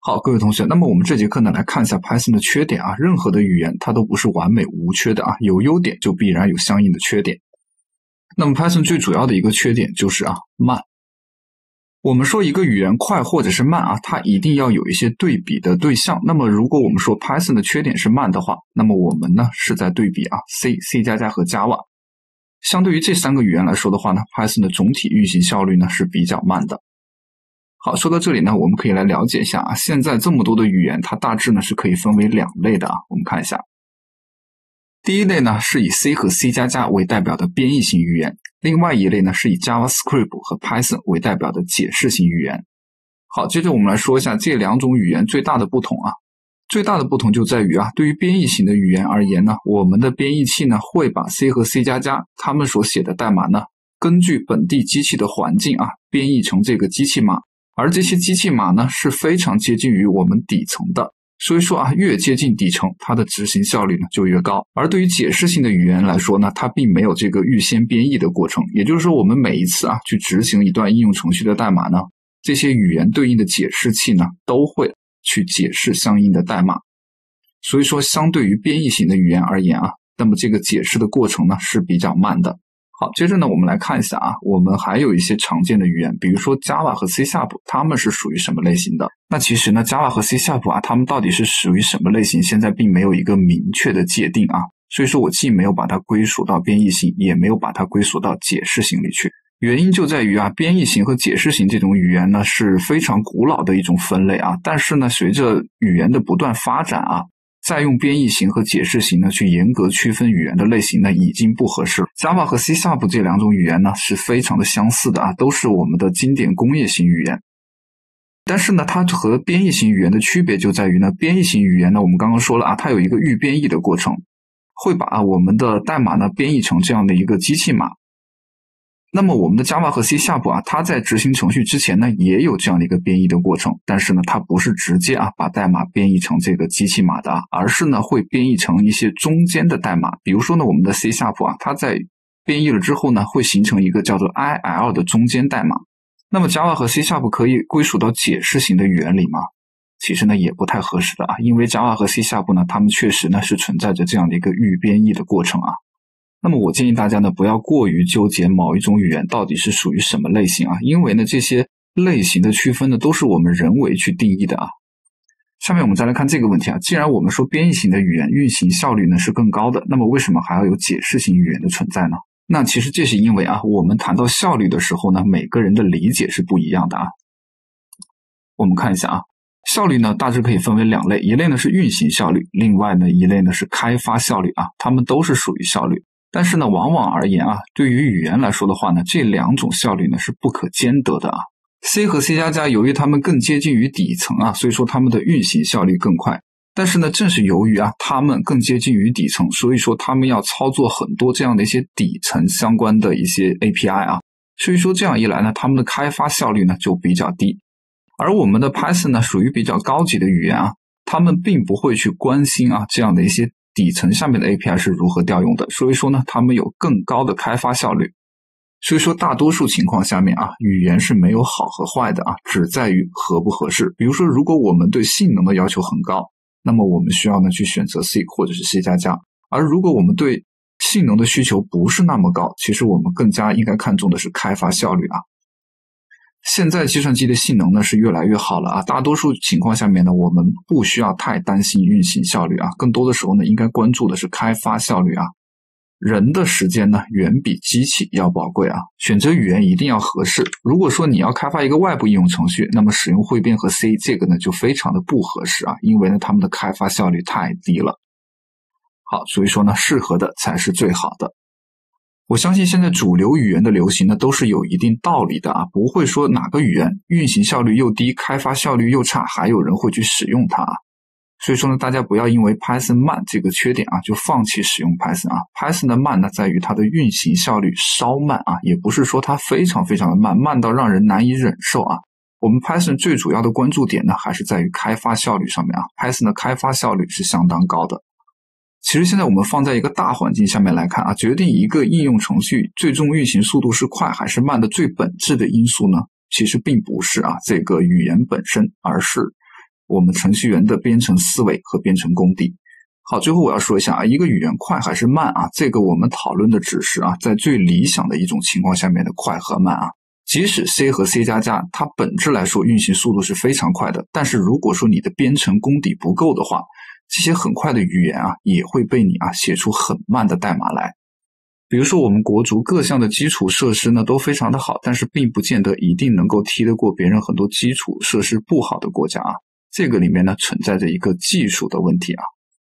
好，各位同学，那么我们这节课呢来看一下 Python 的缺点啊。任何的语言它都不是完美无缺的啊，有优点就必然有相应的缺点。那么 Python 最主要的一个缺点就是慢。我们说一个语言快或者是慢啊，它一定要有一些对比的对象。那么如果我们说 Python 的缺点是慢的话，那么我们呢是在对比C、C++ 和 Java。相对于这三个语言来说的话呢 ，Python 的总体运行效率呢是比较慢的。好，说到这里呢，我们可以来了解一下现在这么多的语言，它大致呢是可以分为两类的我们看一下。第一类呢是以 C 和 C++ 为代表的编译型语言，另外一类呢是以 JavaScript 和 Python 为代表的解释型语言。好，接着我们来说一下这两种语言最大的不同最大的不同就在于对于编译型的语言而言呢，我们的编译器呢会把 C 和 C++ 它们所写的代码呢，根据本地机器的环境编译成这个机器码。而这些机器码呢是非常接近于我们底层的，所以说越接近底层，它的执行效率呢就越高。而对于解释性的语言来说呢，它并没有这个预先编译的过程，也就是说我们每一次去执行一段应用程序的代码呢，这些语言对应的解释器呢都会去解释相应的代码。所以说相对于编译型的语言而言那么这个解释的过程呢是比较慢的。好，接着呢我们来看一下我们还有一些常见的语言，比如说 Java 和 C#， 它们是属于什么类型的？那其实呢 Java 和 C# 它们到底是属于什么类型，现在并没有一个明确的界定所以说我既没有把它归属到编译型，也没有把它归属到解释型里去。原因就在于编译型和解释型这种语言呢是非常古老的一种分类但是呢随着语言的不断发展再用编译型和解释型呢去严格区分语言的类型呢已经不合适。Java 和 C# 这两种语言呢是非常的相似的都是我们的经典工业型语言。但是呢它和编译型语言的区别就在于呢，编译型语言呢我们刚刚说了它有一个预编译的过程，会把我们的代码呢编译成这样的一个机器码。那么我们的 Java 和 C# 它在执行程序之前呢也有这样的一个编译的过程，但是呢它不是直接把代码编译成这个机器码的而是呢会编译成一些中间的代码。比如说呢我们的 C# 它在编译了之后呢会形成一个叫做 IL 的中间代码。那么 Java 和 C# 可以归属到解释型的语言里吗？其实呢也不太合适的因为 Java 和 C# 呢它们确实呢是存在着这样的一个预编译的过程那么我建议大家呢不要过于纠结某一种语言到底是属于什么类型因为呢这些类型的区分呢都是我们人为去定义的下面我们再来看这个问题既然我们说编译型的语言运行效率呢是更高的，那么为什么还要有解释型语言的存在呢？那其实这是因为我们谈到效率的时候呢，每个人的理解是不一样的我们看一下效率呢大致可以分为两类，一类呢是运行效率，另外呢一类呢是开发效率它们都是属于效率。但是呢往往而言对于语言来说的话呢，这两种效率呢是不可兼得的C 和 C++ 由于它们更接近于底层所以说它们的运行效率更快。但是呢正是由于它们更接近于底层，所以说它们要操作很多这样的一些底层相关的一些 API 所以说这样一来呢，它们的开发效率呢就比较低。而我们的 Python 呢属于比较高级的语言他们并不会去关心这样的一些底层下面的 API 是如何调用的，所以说呢他们有更高的开发效率。所以说大多数情况下面语言是没有好和坏的只在于合不合适。比如说如果我们对性能的要求很高，那么我们需要呢去选择 C 或者是 C++， 而如果我们对性能的需求不是那么高，其实我们更加应该看重的是开发效率现在计算机的性能呢是越来越好了大多数情况下面呢我们不需要太担心运行效率更多的时候呢应该关注的是开发效率人的时间呢远比机器要宝贵选择语言一定要合适。如果说你要开发一个外部应用程序，那么使用汇编和 C 这个呢就非常的不合适因为呢它们的开发效率太低了。好，所以说呢适合的才是最好的。我相信现在主流语言的流行呢都是有一定道理的不会说哪个语言运行效率又低，开发效率又差，还有人会去使用它所以说呢大家不要因为 Python 慢这个缺点就放弃使用 Python Python 的慢呢在于它的运行效率稍慢也不是说它非常非常的慢，慢到让人难以忍受我们 Python 最主要的关注点呢还是在于开发效率上面Python 的开发效率是相当高的。其实现在我们放在一个大环境下面来看决定一个应用程序最终运行速度是快还是慢的最本质的因素呢，其实并不是这个语言本身，而是我们程序员的编程思维和编程功底。好，最后我要说一下啊，一个语言快还是慢啊，这个我们讨论的只是啊，在最理想的一种情况下面的快和慢啊。即使 C 和 C++它本质来说运行速度是非常快的，但是如果说你的编程功底不够的话，这些很快的语言啊也会被你写出很慢的代码来。比如说我们国足各项的基础设施呢都非常的好，但是并不见得一定能够踢得过别人很多基础设施不好的国家啊。这个里面呢存在着一个技术的问题啊。